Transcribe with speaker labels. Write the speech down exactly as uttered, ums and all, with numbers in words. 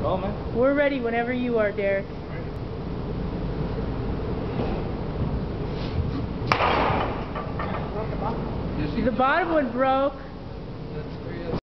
Speaker 1: go, man.
Speaker 2: We're ready whenever you are, Derek. The bottom one broke.